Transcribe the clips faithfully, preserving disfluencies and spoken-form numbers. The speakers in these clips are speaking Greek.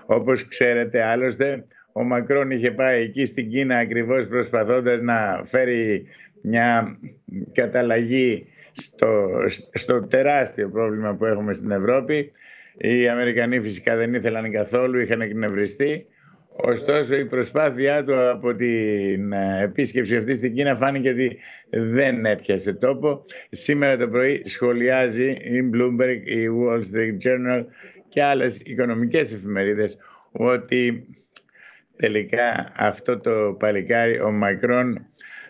Όπως ξέρετε, άλλωστε, ο Μακρόν είχε πάει εκεί στην Κίνα ακριβώς προσπαθώντας να φέρει μια καταλλαγή στο, στο τεράστιο πρόβλημα που έχουμε στην Ευρώπη. Οι Αμερικανοί φυσικά δεν ήθελαν καθόλου, είχαν εκνευριστεί. Ωστόσο, η προσπάθειά του από την επίσκεψη αυτή στην Κίνα φάνηκε ότι δεν έπιασε τόπο. Σήμερα το πρωί σχολιάζει η Bloomberg, η Wall Street Journal και άλλες οικονομικές εφημερίδες ότι τελικά αυτό το παλικάρι, ο Μακρόν,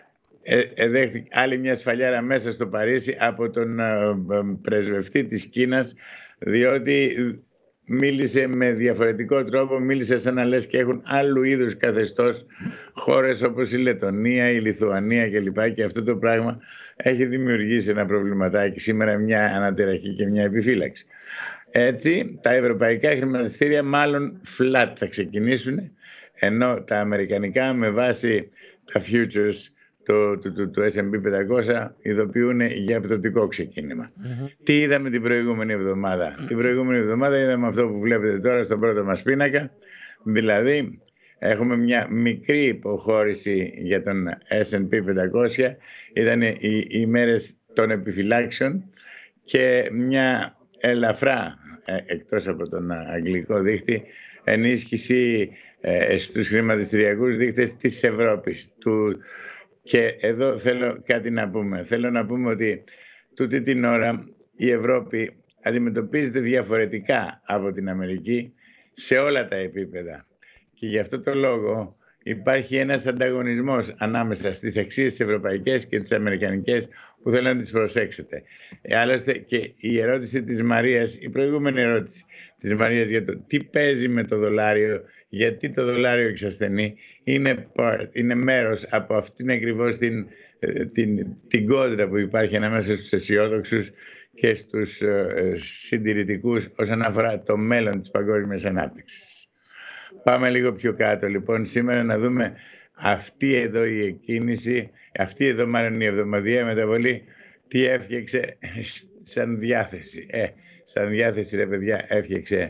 εδέχθηκε άλλη μια σφαλιάρα μέσα στο Παρίσι από τον πρεσβευτή της Κίνας, διότι μίλησε με διαφορετικό τρόπο, μίλησε σαν να λες και έχουν άλλου είδους καθεστώς χώρες όπως η Λετονία, η Λιθουανία κλπ. Και αυτό το πράγμα έχει δημιουργήσει ένα προβληματάκι σήμερα, μια ανατεραχή και μια επιφύλαξη. Έτσι, τα ευρωπαϊκά χρηματιστήρια μάλλον flat θα ξεκινήσουν, ενώ τα αμερικανικά με βάση τα futures του το, το, το ες εντ πι πεντακόσια ειδοποιούν για πτωτικό ξεκίνημα. Mm-hmm. Τι είδαμε την προηγούμενη εβδομάδα? Mm-hmm. Την προηγούμενη εβδομάδα είδαμε αυτό που βλέπετε τώρα στον πρώτο μας πίνακα, δηλαδή έχουμε μια μικρή υποχώρηση για τον ες εντ πι πεντακόσια, ήταν οι, οι ημέρες των επιφυλάξεων, και μια ελαφρά, εκτός από τον αγγλικό δείκτη, ενίσχυση ε, στους χρηματιστηριακούς δείκτες της Ευρώπης. Του, και εδώ θέλω κάτι να πούμε. Θέλω να πούμε ότι τούτη την ώρα η Ευρώπη αντιμετωπίζεται διαφορετικά από την Αμερική σε όλα τα επίπεδα. Και γι' αυτό το λόγο υπάρχει ένας ανταγωνισμός ανάμεσα στις αξίες τις ευρωπαϊκές και τις αμερικανικές που θέλω να τις προσέξετε. Ε, άλλωστε και η ερώτηση της Μαρίας, η προηγούμενη ερώτηση της Μαρίας για το τι παίζει με το δολάριο, γιατί το δολάριο εξασθενεί, είναι, είναι μέρος από αυτήν ακριβώς την, την, την κόντρα που υπάρχει ανάμεσα στους αισιόδοξους και στους ε, συντηρητικούς όσον αφορά το μέλλον της παγκόσμιας ανάπτυξης. Πάμε λίγο πιο κάτω λοιπόν σήμερα να δούμε αυτή εδώ η εκκίνηση, αυτή εδώ μάλλον η εβδομαδιαία μεταβολή, τι έφτιαξε σαν διάθεση. Ε, σαν διάθεση ρε παιδιά έφτιαξε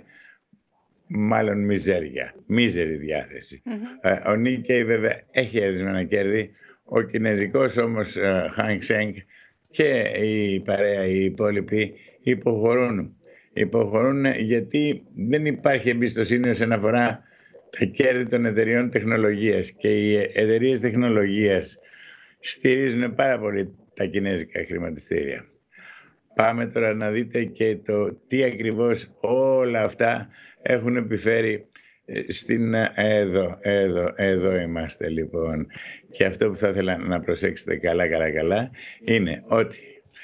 μάλλον μιζέρια, μίζερη διάθεση. Mm-hmm. Ε, ο Νίκεϊ βέβαια έχει ορισμένα κέρδη, ο κινέζικος όμως ε, Hang Seng και η παρέα, οι υπόλοιποι υποχωρούν. Υποχωρούν γιατί δεν υπάρχει εμπιστοσύνη όσον αφορά τα κέρδη των εταιριών τεχνολογίας, και οι εταιρείες τεχνολογίας στηρίζουν πάρα πολύ τα κινέζικα χρηματιστήρια. Πάμε τώρα να δείτε και το τι ακριβώς όλα αυτά έχουν επιφέρει στην... Εδώ, εδώ, εδώ είμαστε λοιπόν. Και αυτό που θα ήθελα να προσέξετε καλά καλά καλά είναι ότι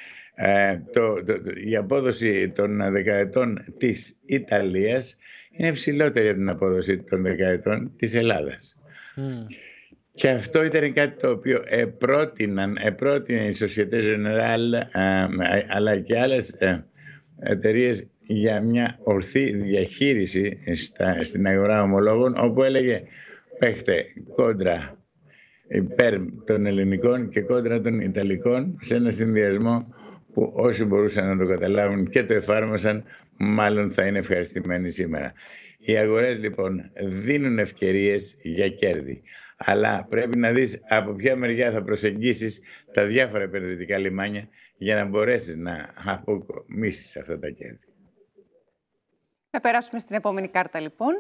ε, το, το, το, η απόδοση των δεκαετών της Ιταλίας είναι ψηλότερη από την απόδοση των δεκαετών της Ελλάδας. Mm. Και αυτό ήταν κάτι το οποίο επρότειναν, επρότεινε η Société Générale αλλά και άλλες εταιρείες για μια ορθή διαχείριση στα, στην αγορά ομολόγων, όπου έλεγε παίχτε κόντρα υπέρ των ελληνικών και κόντρα των ιταλικών, σε ένα συνδυασμό που όσοι μπορούσαν να το καταλάβουν και το εφάρμοσαν, μάλλον θα είναι ευχαριστημένοι σήμερα. Οι αγορές λοιπόν δίνουν ευκαιρίες για κέρδη, αλλά πρέπει να δεις από ποια μεριά θα προσεγγίσεις τα διάφορα επενδυτικά λιμάνια για να μπορέσεις να αποκομίσεις αυτά τα κέρδη. Θα περάσουμε στην επόμενη κάρτα λοιπόν.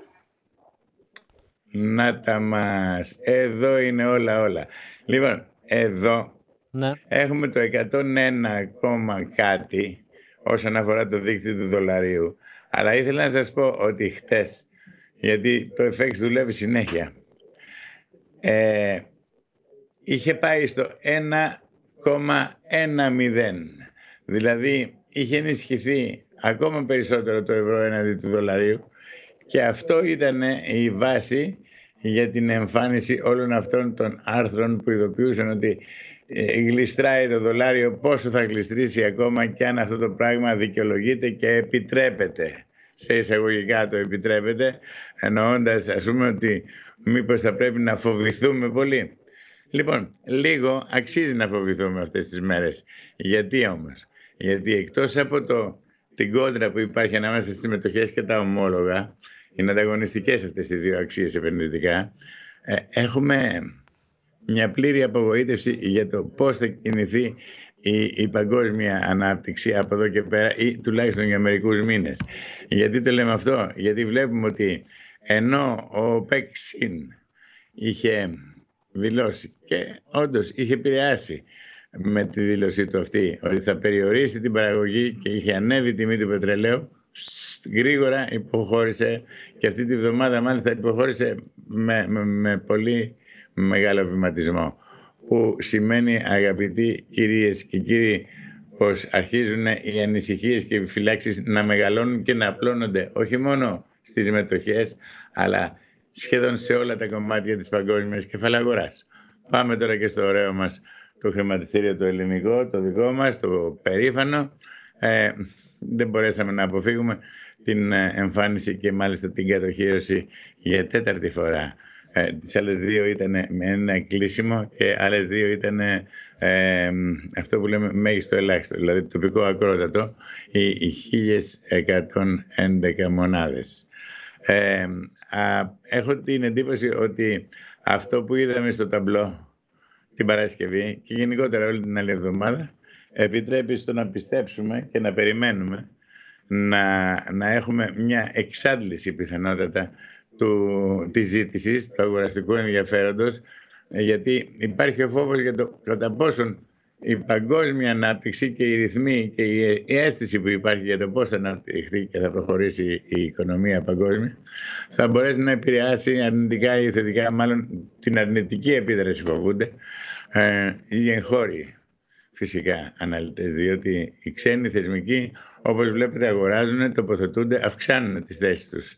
Να τα μας. Εδώ είναι όλα όλα. Λοιπόν, εδώ ναι. Έχουμε το εκατόν ένα κόμμα κάτι όσον αφορά το δίκτυο του δολαρίου. Αλλά ήθελα να σας πω ότι χτες, γιατί το εφ εξ δουλεύει συνέχεια, ε, είχε πάει στο ένα κόμμα δέκα. Δηλαδή είχε ενισχυθεί ακόμα περισσότερο το ευρώ έναντι του δολαρίου, και αυτό ήταν η βάση για την εμφάνιση όλων αυτών των άρθρων που ειδοποιούσαν ότι γλιστράει το δολάριο, πόσο θα γλιστρήσει ακόμα, και αν αυτό το πράγμα δικαιολογείται και επιτρέπεται. Σε εισαγωγικά το επιτρέπεται, εννοώντας ας πούμε ότι μήπως θα πρέπει να φοβηθούμε πολύ. Λοιπόν, λίγο αξίζει να φοβηθούμε αυτές τις μέρες. Γιατί όμως? Γιατί εκτός από το, την κόντρα που υπάρχει ανάμεσα στις μετοχές και τα ομόλογα, είναι ανταγωνιστικές αυτές οι δύο αξίες επενδυτικά, ε, έχουμε μια πλήρη απογοήτευση για το πώς θα κινηθεί η, η παγκόσμια ανάπτυξη από εδώ και πέρα, ή τουλάχιστον για μερικούς μήνες. Γιατί το λέμε αυτό? Γιατί βλέπουμε ότι ενώ ο ΠΕΚ-ΣΥΝ είχε δηλώσει και όντως είχε επηρεάσει με τη δήλωσή του αυτή ότι θα περιορίσει την παραγωγή και είχε ανέβει η τιμή του πετρελαίου, γρήγορα υποχώρησε, και αυτή τη βδομάδα μάλιστα υποχώρησε με, με, με πολύ μεγάλο βηματισμό, που σημαίνει, αγαπητοί κυρίες και κύριοι, πως αρχίζουν οι ανησυχίες και οι επιφυλάξεις να μεγαλώνουν και να απλώνονται όχι μόνο στις μετοχές, αλλά σχεδόν σε όλα τα κομμάτια της παγκόσμιας κεφαλαγοράς. Πάμε τώρα και στο ωραίο μας το χρηματιστήριο το ελληνικό, το δικό μας, το περήφανο. Ε, δεν μπορέσαμε να αποφύγουμε την εμφάνιση και μάλιστα την κατοχύρωση για τέταρτη φορά. Ε, τις άλλες δύο ήταν με ένα κλείσιμο και άλλες δύο ήταν ε, αυτό που λέμε μέγιστο ελάχιστο, δηλαδή τοπικό ακρότατο, οι, οι χίλιες εκατόν έντεκα μονάδες. Ε, α, έχω την εντύπωση ότι αυτό που είδαμε στο ταμπλό την Παρασκευή και γενικότερα όλη την άλλη εβδομάδα επιτρέπει στο να πιστέψουμε και να περιμένουμε να, να έχουμε μια εξάντληση πιθανότατα του, της ζήτησης, του αγοραστικού ενδιαφέροντος, γιατί υπάρχει ο φόβος για το κατά πόσον η παγκόσμια ανάπτυξη και οι ρυθμοί και η αίσθηση που υπάρχει για το πώς θα αναπτυχθεί και θα προχωρήσει η οικονομία παγκόσμια θα μπορέσει να επηρεάσει αρνητικά ή θετικά, μάλλον την αρνητική επίδραση φοβούνται, ε, οι εγχώροι φυσικά αναλυτές, διότι οι ξένοι θεσμικοί, όπως βλέπετε, αγοράζουν, τοποθετούνται, αυξάνουν τις θέσεις τους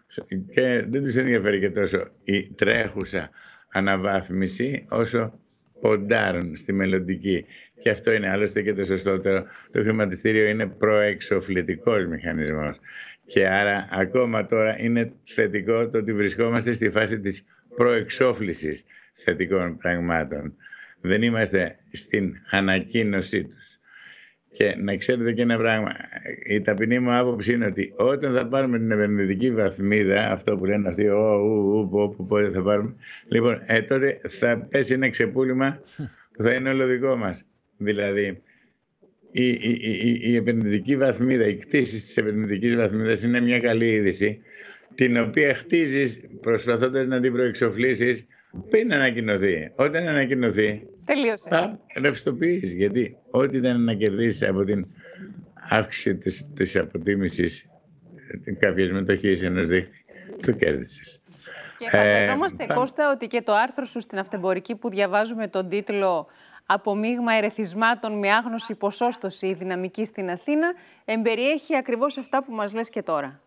και δεν τους ενδιαφέρει και τόσο η τρέχουσα αναβάθμιση όσο ποντάρουν στη μελλοντική. Και αυτό είναι άλλωστε και το σωστότερο. Το χρηματιστήριο είναι προεξοφλητικός μηχανισμός και άρα ακόμα τώρα είναι θετικό το ότι βρισκόμαστε στη φάση της προεξόφλησης θετικών πραγμάτων. Δεν είμαστε στην ανακοίνωσή τους. Και να ξέρετε και ένα πράγμα, η ταπεινή μου άποψη είναι ότι όταν θα πάρουμε την επενδυτική βαθμίδα, αυτό που λένε αυτοί, ου, ου, ου, ου, πότε θα πάρουμε, λοιπόν, ε, τότε θα πέσει ένα ξεπούλημα που θα είναι όλο δικό μας. Δηλαδή, η, η, η, η επενδυτική βαθμίδα, η κτήση της επενδυτικής βαθμίδας είναι μια καλή είδηση, την οποία χτίζεις προσπαθώντας να την προεξοφλήσεις πριν ανακοινωθεί. Όταν ανακοινωθεί, τελείωσε. Θα ρευστοποιείς, γιατί ό,τι ήταν να κερδίσεις από την αύξηση της, της αποτίμησης κάποιες μετοχές ενός δίχτυ, το κέρδισες. Και φανταζόμαστε, ε, Κώστα, ότι και το άρθρο σου στην Αυτεμπορική που διαβάζουμε τον τίτλο «Από μείγμα ερεθισμάτων με άγνωση ποσόστοση η δυναμική στην Αθήνα» εμπεριέχει ακριβώς αυτά που μας λες και τώρα.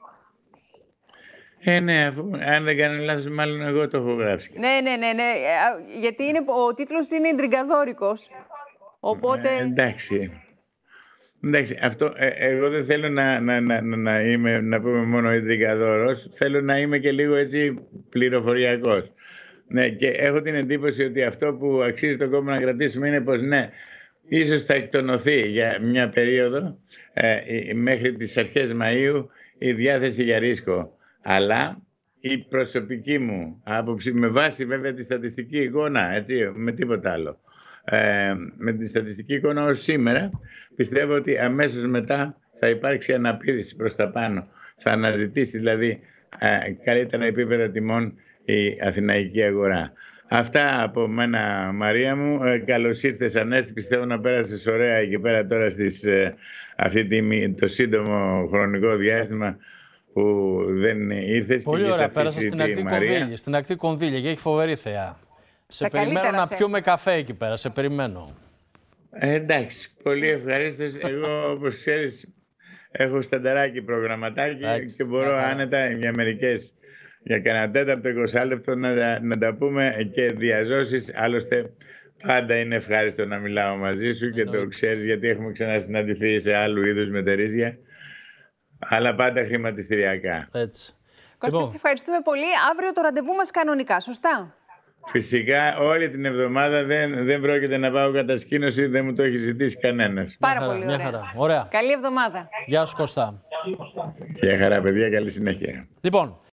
Ε, ναι, αφού, αν δεν κάνω λάθος, μάλλον εγώ το έχω γράψει. Ναι, ναι, ναι, ναι, γιατί είναι, ο τίτλος είναι «Ιντριγκαδόρικος». Οπότε... Ε, εντάξει. Εντάξει, αυτό, ε, εγώ δεν θέλω να, να, να, να, είμαι, να πούμε μόνο ιντριγκαδόρος, θέλω να είμαι και λίγο έτσι πληροφοριακός. Ναι, και έχω την εντύπωση ότι αυτό που αξίζει το κόμμα να κρατήσουμε είναι πως ναι, ίσως θα εκτονωθεί για μια περίοδο ε, μέχρι τις αρχές Μαΐου η διάθεση για ρίσκο. Αλλά η προσωπική μου άποψη, με βάση βέβαια τη στατιστική εικόνα, έτσι, με τίποτα άλλο, ε, με τη στατιστική εικόνα ως σήμερα, πιστεύω ότι αμέσως μετά θα υπάρξει αναπήδηση προς τα πάνω. Θα αναζητήσει δηλαδή ε, καλύτερα επίπεδα τιμών η αθηναϊκή αγορά. Αυτά από μένα, Μαρία μου. Ε, καλώς ήρθες, Ανέστη. Πιστεύω να πέρασες ωραία εκεί πέρα τώρα στις, ε, αυτή τη, το σύντομο χρονικό διάστημα που δεν ήρθες. Πολύ και ωραία, πέρασα στην ακτή Κονδύλια, στην ακτή Κονδύλια και έχει φοβερή θέα. Σε τα περιμένω να σε... πιούμε καφέ εκεί πέρα, σε περιμένω. Ε, εντάξει, πολύ ευχαρίστως. Εγώ, όπως ξέρεις, έχω στανταράκι προγραμματάκι εντάξει, και μπορώ yeah. άνετα για μερικές, για κανένα τέταρτο είκοσι λεπτό να, να τα πούμε και διαζώσεις. Άλλωστε, πάντα είναι ευχάριστο να μιλάω μαζί σου και το ξέρεις, γιατί έχουμε ξανασυναντηθεί σε άλλου είδους μετερίζια. Αλλά πάντα χρηματιστηριακά. Έτσι. Κώστα, λοιπόν, σε ευχαριστούμε πολύ. Αύριο το ραντεβού μας κανονικά, σωστά? Φυσικά, όλη την εβδομάδα δεν, δεν πρόκειται να πάω κατασκήνωση, δεν μου το έχει ζητήσει κανένας. Πάρα μια χαρά, πολύ ωραία. Μια χαρά. Ωραία. Καλή εβδομάδα. Γεια σου, Κώστα. Γεια χαρά, παιδιά, καλή συνέχεια. Λοιπόν,